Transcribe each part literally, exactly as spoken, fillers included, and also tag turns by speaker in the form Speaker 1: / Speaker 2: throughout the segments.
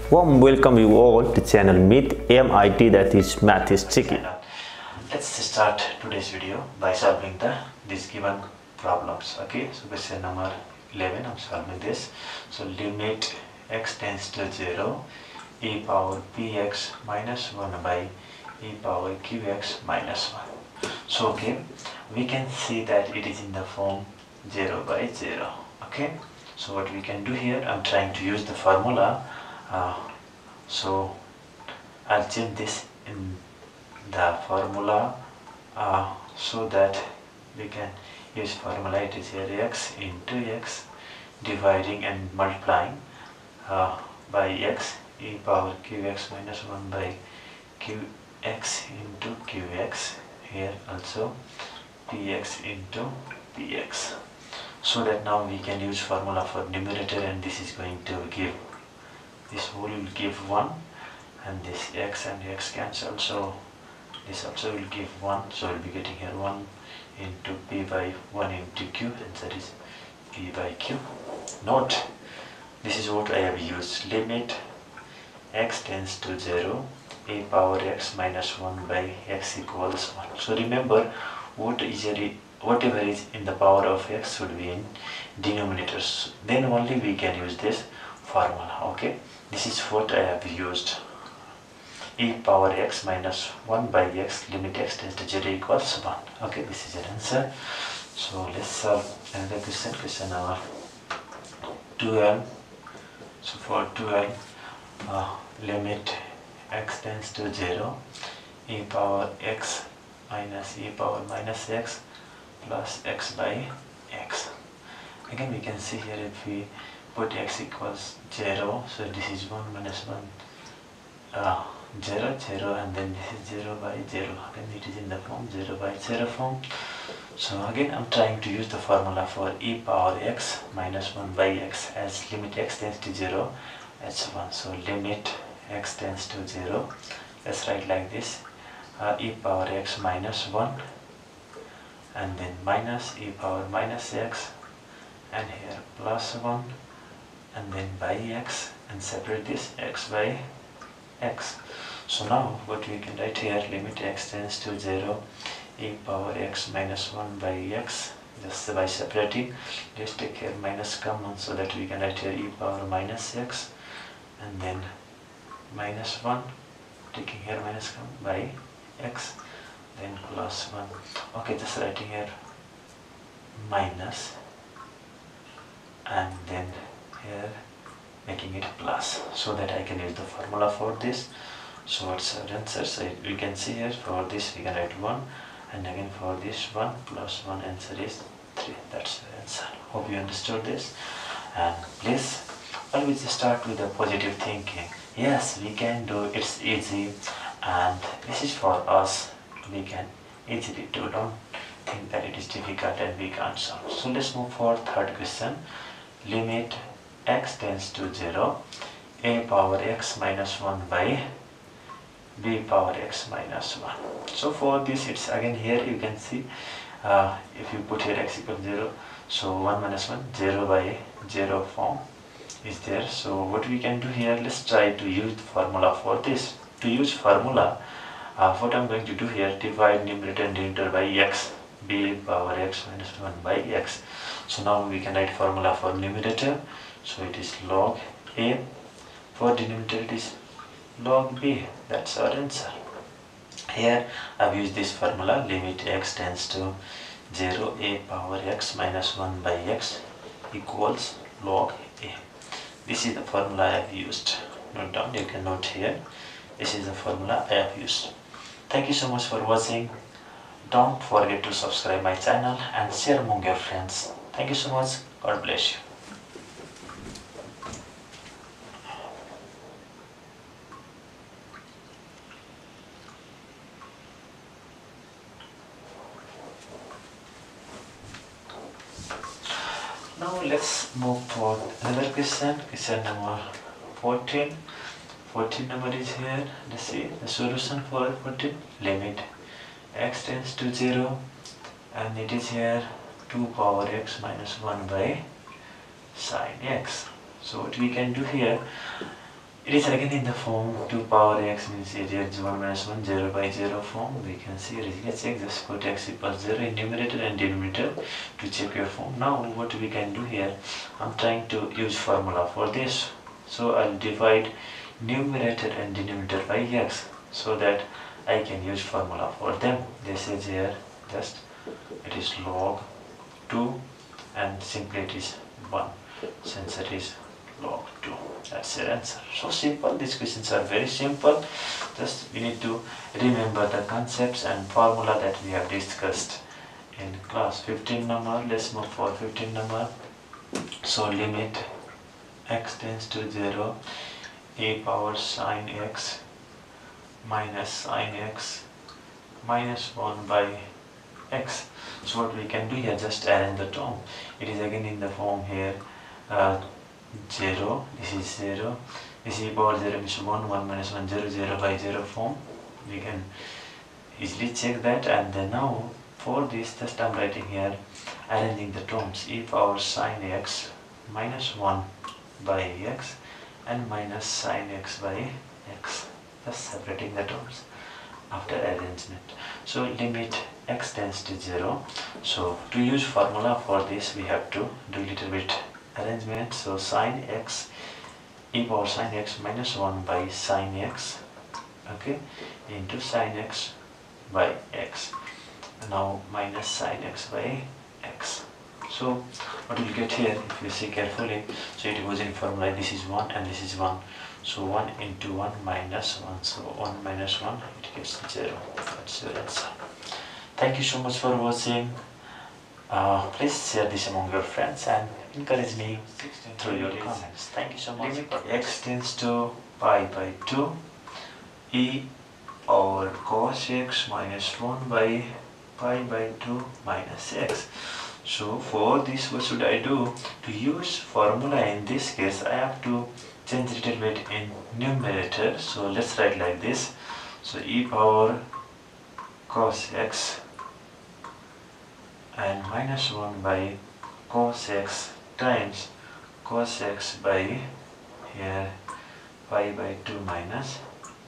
Speaker 1: Warm welcome you all to channel Meet M I T, that is Math is Tricky.
Speaker 2: Let's start today's video by solving the these given problems. Okay, so question number eleven, I'm solving this. So limit x tends to zero, e power px minus one by e power qx minus one. So okay, we can see that it is in the form zero by zero. Okay, so what we can do here, I'm trying to use the formula. Uh, so I'll change this in the formula uh, so that we can use formula. It is here x into x dividing and multiplying uh, by x e power qx minus one by qx into qx, here also px into px, so that now we can use formula for numerator, and this is going to give, this whole will give one, and this x and x cancel, so this also will give one, so we'll be getting here one into p by one into q, and that is p by q. Note, this is what I have used, limit x tends to zero, e power x minus one by x equals one. So remember, what is a, whatever is in the power of x should be in denominators, then only we can use this formula. Okay, this is what I have used, e power x minus one by x, limit x tends to zero equals one. Okay, this is your answer. So let's solve another question, question number twelve. So for twelve, uh, limit x tends to zero, e power x minus e power minus x plus x by x. Again we can see here, if we put x equals zero, so this is one minus one, uh, zero, zero, and then this is zero by zero. Again it is in the form zero by zero form. So again I'm trying to use the formula for e power x minus one by x, as limit x tends to zero as one. So limit x tends to zero, let's write like this, uh, e power x minus one, and then minus e power minus x, and here plus one, and then by x, and separate this x by x. So now what we can write here, limit x tends to zero, e power x minus one by x, just by separating, let's take here minus common, so that we can write here e power minus x, and then minus one, taking here minus common, by x, then plus one. Okay, just writing here minus, and then here making it plus, so that I can use the formula for this. So what's our answer? So we can see here, for this we can write one, and again for this one plus one, answer is three. That's the answer. Hope you understood this, and please always start with the positive thinking. Yes, we can do, it's easy, and this is for us, we can easily do. Don't think that it is difficult and we can't solve. So let's move for third question. Limit x tends to zero, a power x minus one by b power x minus one. So for this, it's again here you can see, uh, if you put here x equals zero, so one minus one, zero by zero form is there. So what we can do here, let's try to use the formula for this. To use formula, uh, what I'm going to do here, divide numerator and denominator by x, b power x minus one by x. So now we can write formula for numerator, so it is log a, for denominator it is log b. That's our answer. Here I've used this formula, limit x tends to zero, a power x minus one by x equals log a. This is the formula I have used. Note down, you can note here, this is the formula I have used. Thank you so much for watching. Don't forget to subscribe my channel and share among your friends. Thank you so much. God bless you. Now let's move for another question, question number fourteen. fourteen number is here. Let's see the solution for fourteen. Limit x tends to zero, and it is here two power x minus one by sine x. So what we can do here, It is again in the form two power x means it is one minus one, zero by zero form. We can see it. Let's check, just put x equals zero in numerator and denominator to check your form. Now what we can do here, I'm trying to use formula for this. So I'll divide numerator and denominator by x so that I can use formula for them. This is here just it is log two and simply it is one since it is log two. That's your answer. So simple. These questions are very simple. Just we need to remember the concepts and formula that we have discussed in class. fifteen number. Let's move for fifteen number. So limit x tends to zero, a power sine x minus sine x minus one by x. So what we can do here, just arrange the term. It is again in the form here uh, zero, this is zero, this e power zero means one, one minus one, zero, zero by zero form. We can easily check that. And then now for this just I'm writing here arranging the terms, e power sine x minus one by x and minus sine x by x, just separating the terms after arrangement. So limit x tends to zero. So to use formula for this we have to do a little bit arrangement. So sine x, e power sine x minus one by sine x, okay, into sine x by x. Now minus sine x by x. So what we get here, if you see carefully, so it goes in formula, this is one and this is one. So one into one minus one. So one minus one, it gives zero. That's your answer. Thank you so much for watching. Uh, please share this among your friends and encourage me through your comments. Thank you so much. Limit x tends to pi by two, e over cos x minus one by pi by two minus x. So for this, what should I do? To use formula in this case, I have to change a little bit in numerator. So let's write like this. So e power cos x and minus one by cos x times cos x by here pi by two minus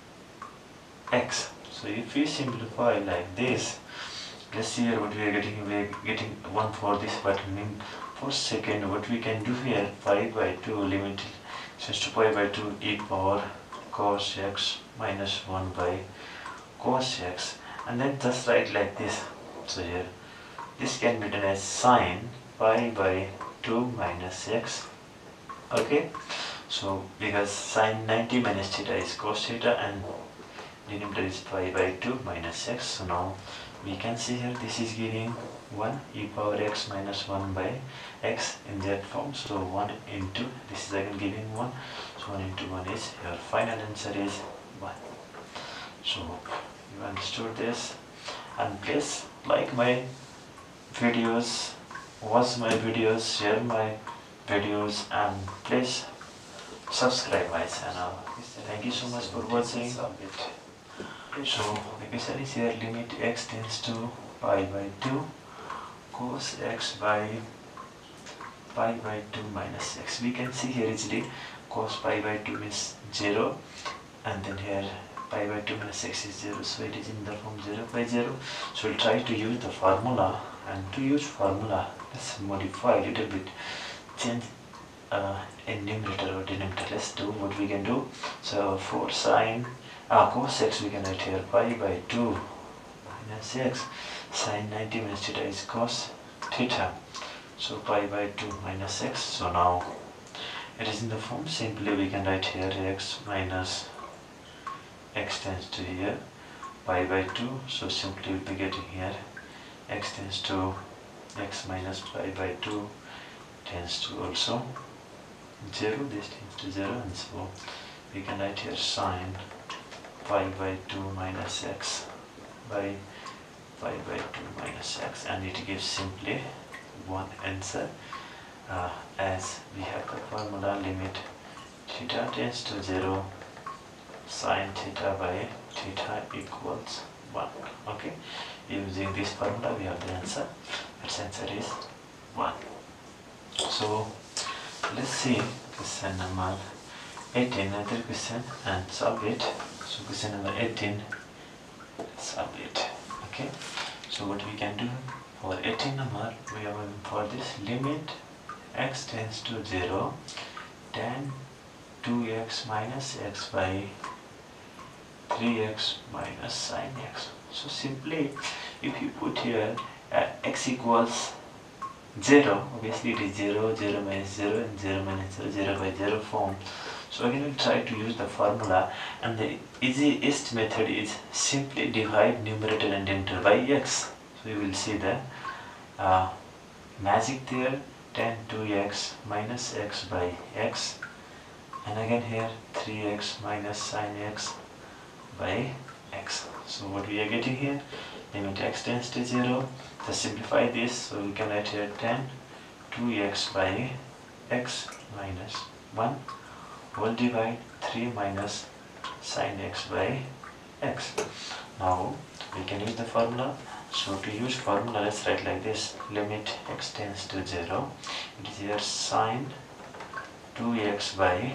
Speaker 2: x. So if we simplify like this, let's see here what we are getting. We are getting one for this, but for second what we can do here, pi by two limit since to pi by two e power cos x minus one by cos x, and then just write like this. So here this can be done as sine pi by two minus x, okay. So because sine ninety minus theta is cos theta and denominator is pi by two minus x. So now we can see here this is giving one e power x minus one by x in that form. So one into this is again giving one. So one into one is your final answer is one. So you understood this, and please like my videos, watch my videos, share my videos, and please subscribe my channel. Thank you so much for watching. So the question is here, limit x tends to pi by two cos x by pi by two minus x. We can see here easily cos pi by two means zero, and then here pi by two minus x is zero, so it is in the form zero by zero. So we'll try to use the formula, and to use formula let's modify a little bit, change uh, in numerator or denominator. Let's do what we can do. So for sine uh, cos x we can write here pi by two minus x, sine ninety minus theta is cos theta, so pi by two minus x. So now it is in the form, simply we can write here x minus x tends to here pi by two, so simply we'll be getting here x tends to x minus pi by two tends to also zero, this tends to zero, and so we can write here sine pi by two minus x by pi by two minus x, and it gives simply one answer, uh, as we have the formula limit theta tends to zero, sine theta by theta equals one. Okay, using this formula we have the answer. Its answer is one. So let's see question number eighteen, another question, and solve it. So question number eighteen, solve it. Okay, so what we can do for eighteen number, we are going for this limit x tends to zero, tan two x minus x by three x minus sine x. So simply, if you put here uh, x equals zero, obviously it is zero, zero minus zero, and zero minus zero, zero by zero form. So again we'll try to use the formula, and the easiest method is simply divide numerator and denominator by x. So you will see the uh, magic there, tan two x minus x by x, and again here three x minus sine x by x. So what we are getting here, limit x tends to zero. Just simplify this, so we can write here tan two x by x minus one whole divide three minus sine x by x. Now we can use the formula. So to use formula, let's write like this: limit x tends to zero. It is here sine two x by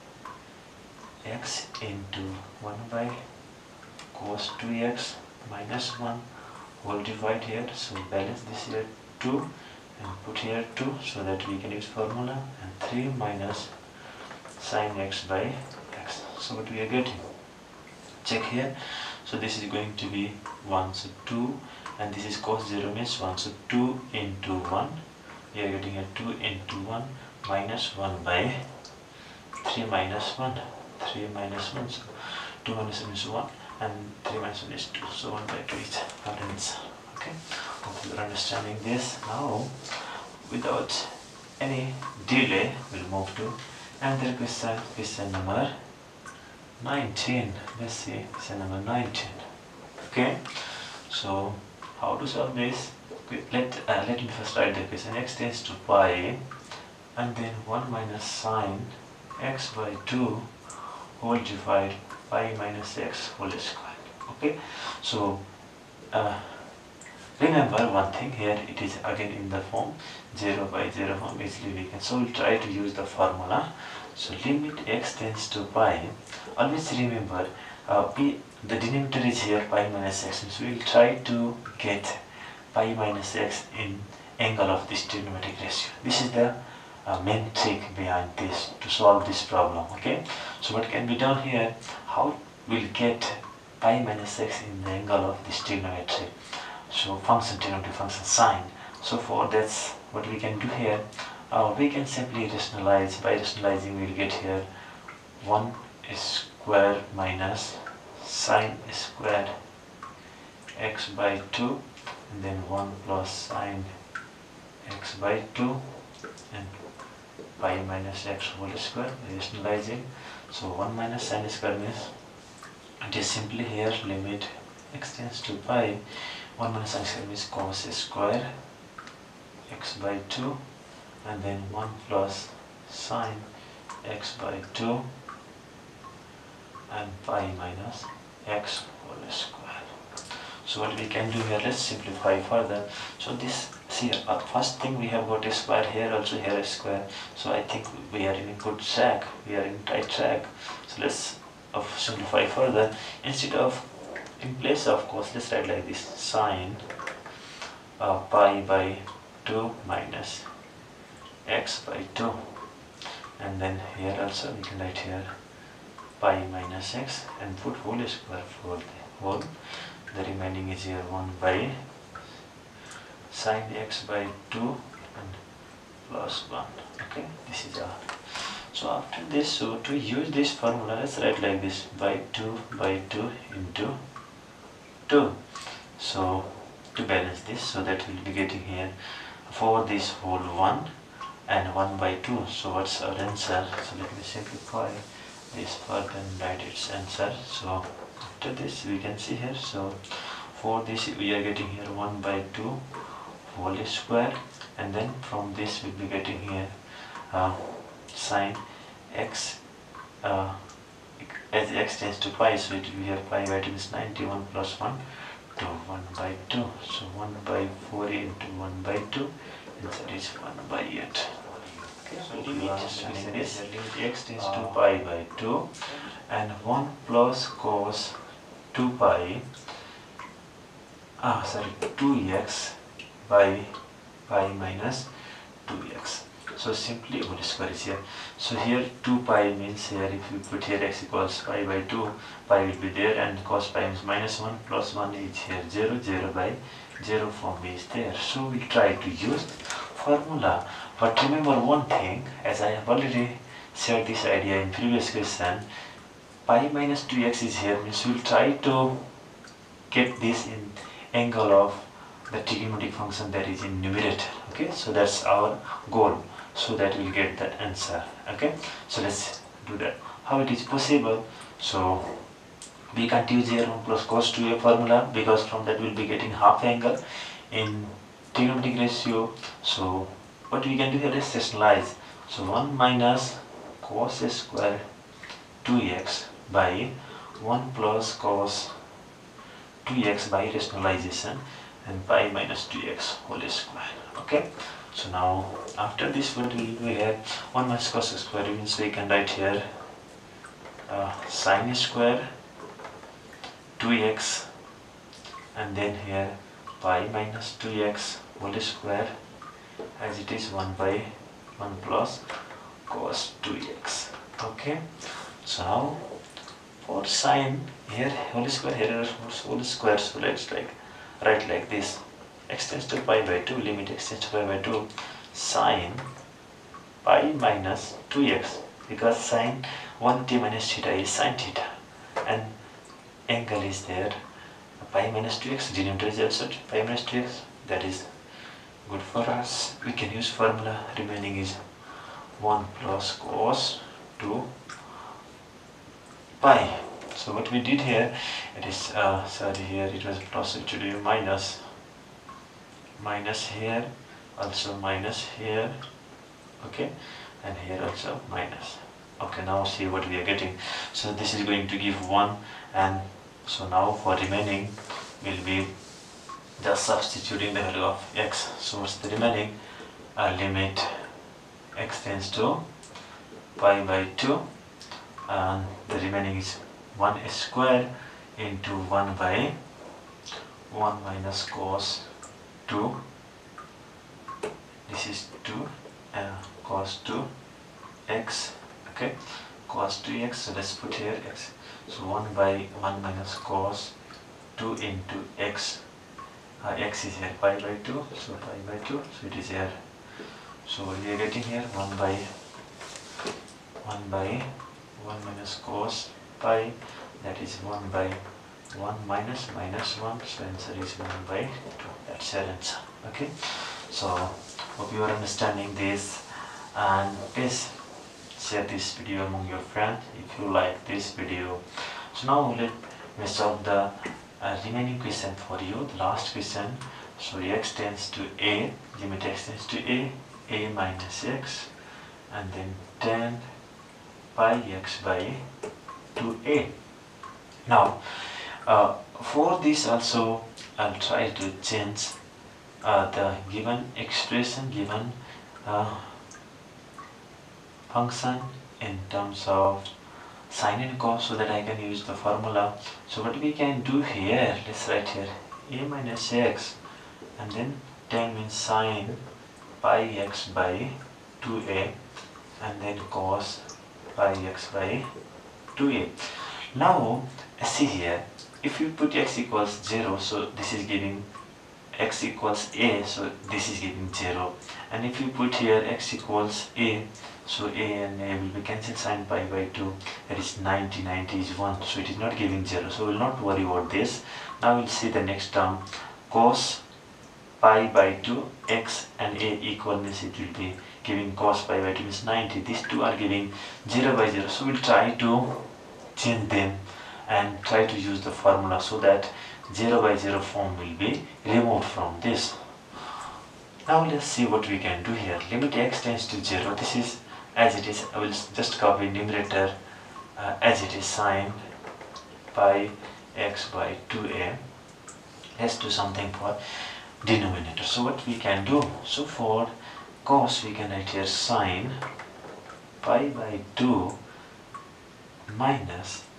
Speaker 2: x into one by cos two x minus one whole divide here. So balance this here two and put here two, so that we can use formula, and three minus sine x by x. So what we are getting, check here. So this is going to be one, so two, and this is cos zero means one, so two into one, we are getting a two into one minus one by three minus one, three minus one, so two minus one is one, and three minus one is two, so one by two is our answer. Okay, hope you are understanding this. Now without any delay, we'll move to another question, question number nineteen. Let's see, question number nineteen. Okay, so how to solve this? Let, uh, let me first write the question. X tends to pi, and then one minus sine x by two whole divide pi minus x whole square. Okay, so uh, remember one thing here, it is again in the form zero by zero form, easily we can. So we'll try to use the formula. So limit x tends to pi, always remember uh, p, the denominator is here pi minus x, so we'll try to get pi minus x in angle of this trigonometric ratio. This is the uh, main trick behind this to solve this problem. Okay, so what can be done here, how we'll get pi minus x in the angle of this trigonometry, so function trigonometric function sine. So for that's what we can do here, uh, we can simply rationalize. By rationalizing, we'll get here one square minus sine square x by two, and then one plus sine x by two, and pi minus x whole square, rationalizing. So one minus sine square means it is simply here limit x tends to pi, one minus sine square means cos square x by two, and then one plus sine x by two, and pi minus x whole square. So what we can do here, let's simplify further. So this, see, uh, first thing we have got a square here, also here a square. So I think we are in a good track, we are in tight track. So let's uh, simplify further. Instead of, in place of cos, let's write like this: sine uh, pi by two minus x by two, and then here also we can write here pi minus x, and put whole square for the whole. The remaining is here one by sine x by two and plus one. Okay, this is our. So after this, so to use this formula, let's write like this: by two by two into two. So to balance this, so that we'll be getting here for this whole one and one by two. So what's our answer? So let me simplify this further and write its answer. So after this we can see here, so for this we are getting here one by two whole square, and then from this we'll be getting here uh, sine x uh, as x tends to pi, so it will be here pi by two is ninety-one plus one, to one by two. So one by four into one by two, and that is one by eight. Okay, so hope you are understanding this. Limit x tends to pi by two and one plus cos two pi, ah sorry, two x by pi minus two x. So simply whole square is here. So here two pi means here if you put here x equals pi by two, pi will be there, and cos pi is minus one plus one is here zero, zero by zero form is there. So we'll try to use formula. But remember one thing, as I have already shared this idea in previous question, pi minus two x is here, means we'll try to get this in angle of the trigonometric function that is in numerator. Okay, so that's our goal, so that we'll get that answer. Okay, so let's do that. How it is possible? So we can't use here one plus cos two a formula, because from that we'll be getting half angle in trigonometric ratio. So what we can do here is rationalize. So one minus cos square two x by one plus cos two x by rationalization, and pi minus two x whole square. Okay, so now after this what we will do here, one minus cos square means we can write here uh, sine square two x, and then here pi minus two x whole square, as it is one by one plus cos two x. Okay, so now for sine, here whole square, here whole square, so let's like write like this: x tends to pi by two, limit x tends to pi by two, sine pi minus two x, because sine one t minus theta is sine theta, and angle is there pi minus two x, denominator is also pi minus two x, that is good for us. We can use formula, remaining is one plus cos two pi. So what we did here, it is uh, sorry, here it was plus, it should be minus, minus here, also minus here, okay, and here also minus. Okay, now see what we are getting. So this is going to give one, and so now for remaining will be just substituting the value of x. So what's the remaining? Uh, limit x tends to pi by two, and the remaining is one square into one by one minus cos two, this is two, uh, cos two x, okay, cos two x, so let's put here x, so one by one minus cos two into x, uh, x is here pi by two, so pi by two, so it is here, so we are getting here one by one by one minus cos pi, that is one by one minus minus one, so answer is one by two. That's your answer. Okay, so hope you are understanding this, and please share this video among your friends if you like this video. So now let me solve the uh, remaining question for you, the last question. So x tends to a, limit x tends to a, a minus x, and then tan pi x by two a. Now uh, for this also I'll try to change uh, the given expression, given uh, function in terms of sine and cos, so that I can use the formula. So what we can do here, let's write here a minus x, and then tan means sine pi x by two a, and then cos pi x by two a. Now see here, if you put x equals zero, so this is giving x equals a, so this is giving zero, and if you put here x equals a, so a and a will be cancelled, sine pi by two, that is ninety, ninety is one, so it is not giving zero, so we'll not worry about this. Now we'll see the next term, cos pi by two, x and a equal means it will be giving cos pi by two means ninety, these two are giving zero by zero, so we'll try to change them and try to use the formula so that zero by zero form will be removed from this. Now let's see what we can do here. Limit x tends to zero, this is as it is, I will just copy numerator uh, as it is, sine pi x by two a. Let's do something for denominator. So what we can do, so for cos we can write here sine pi by two minus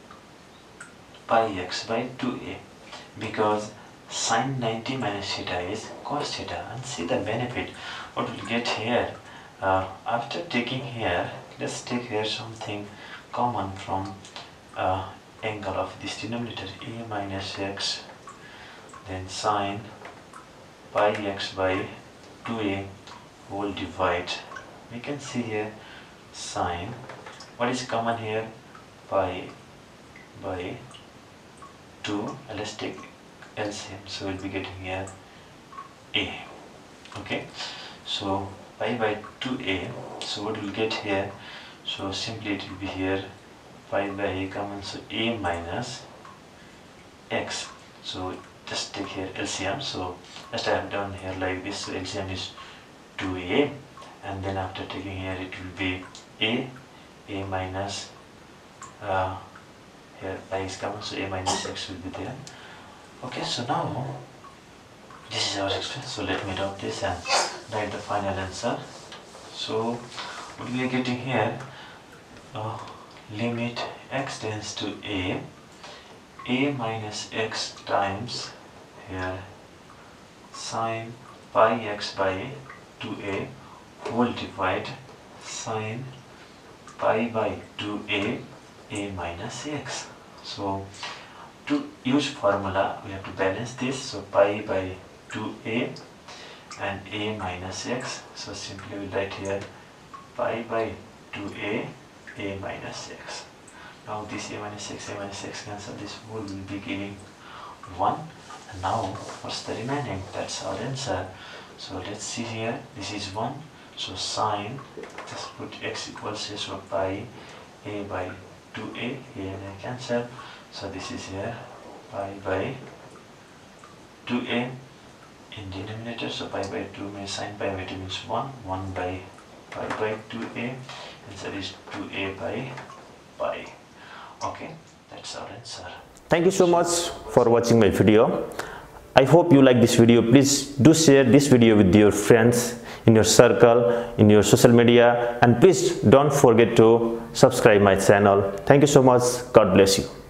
Speaker 2: pi x by two a, because sine ninety minus theta is cos theta. And see the benefit what we'll get here. Uh, after taking here, let's take here something common from uh, angle of this denominator, a minus x, then sine pi x by two a whole divide. We can see here sine, what is common here, pi by two, let's take L C M, so we'll be getting here a. Okay, so pi by two a, so what we'll get here, so simply it will be here pi by a common, so a minus x, so just take here L C M. So just I have done here like this, so L C M is two a, and then after taking here it will be a, a minus uh, here pi is common, so a minus x will be there. Okay, so now this is our expression, so let me drop this and write the final answer. So what we are getting here, uh, limit x tends to a, a minus x times here sine pi x by two a whole divide sine pi by two a, a minus x. So to use formula we have to balance this, so pi by two a and a minus x, so simply we write here pi by two a, a minus x. Now this a minus x, a minus x cancel, this whole will be giving one, and now what's the remaining, that's our answer. So let's see here, this is one, so sine, just put x equals here, so pi a by two a, a and a cancel, so this is here pi by two a in denominator, so pi by two means sine pi by two means one, one by pi by two a, answer is two a by pi. Okay, that's our answer.
Speaker 1: Thank you so much for watching my video. I hope you like this video. Please do share this video with your friends, in your circle, in your social media, and please don't forget to subscribe my channel. Thank you so much. God bless you.